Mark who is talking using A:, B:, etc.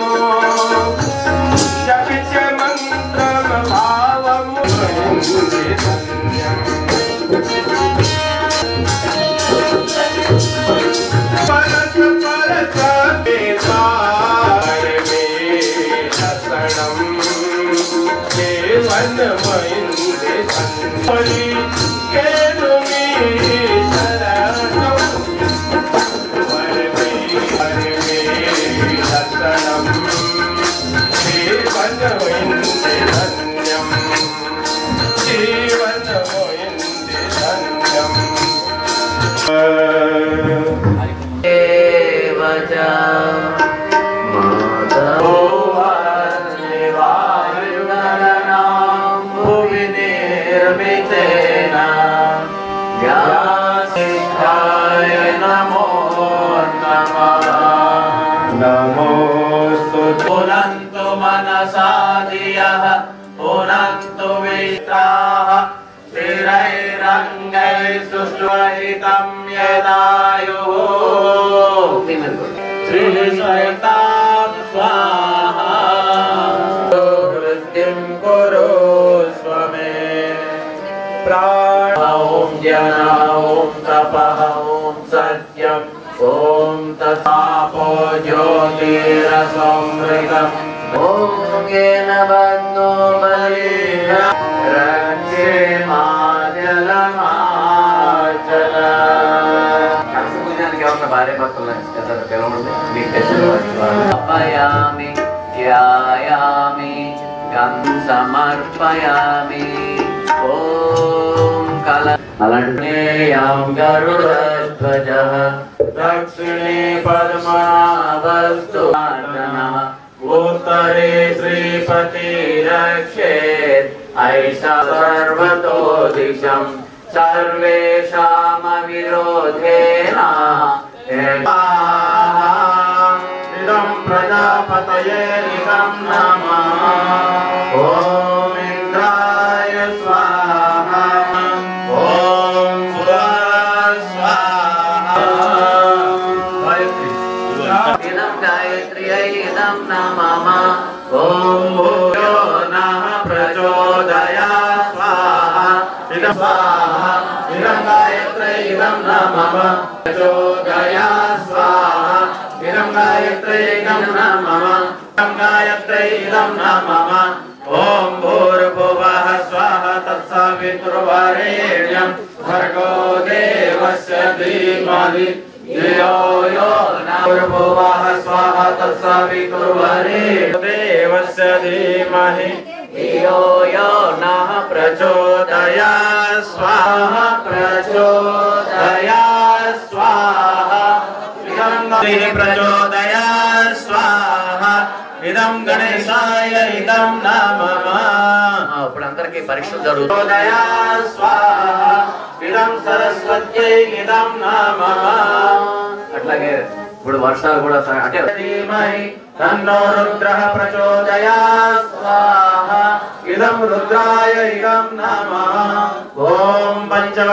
A: पुनन्तु मनसादियः पुनन्तु विष्टाः स्थिरैरङ्गैस्तुष्टुहितं यदायुः श्रीसहितां स्वाहा वृद्धिं कुरुष्व मे प्राण ॐ जना ॐ तपः ॐ सत्यम् ॐ तथापो ज्योतिरसमृतम् ॐ येन बन्धो बलिः रक्षे माजलमाचल पूजाనికి భార్య భక్తులు సమర్పయామి ధ్యాయామి గంధం సమర్పయామి ఓం కల అలాంటియం గరుడధ్వజః दक्षिणे पद्मनाभस्तु उत्तरे श्रीपति रक्षेत् ऐषा सर्वतो दिशं सर्वेषामविरोधेन इदं प्रजापतये इदं नमः ॐ इन्द्राय स्वाहा ॐ गायत्र्यै नमः ॐ भूयो नः प्रचोदयात् स्वाहा इदं गायत्र्यै नमः प्रचोदयात् स्वाहा इदं गायत्र्यै नमः गायत्र्यै नमः ॐ भूर्भुवः स्वः तत्सवितुर्वरेण्यं भर्गो देवस्य धीमहि धियो यो न भूर्भुवः स्वः तत्सवितुर्वरेण्यं देवस्य धीमहि धियो यो नः प्रचोदयात् स्वाहा प्रचोदयात् स्वाहा इदं प्रचोदयात् स्वाहा इदं गणेशाय इदं नमः ఇప్పుడు అందరికీ పరీక్షలు జరుగుతాయి స్వాహా ఇదం సరస్వత్యై ఇదం నమః అట్లాగే ఇప్పుడు వర్షాలు కూడా అంటే ధీమహి తన్నో రుద్రః ప్రచోదయాత్ స్వాహా ఇదం రుద్రాయ ఇదం నమః ఓం పంచ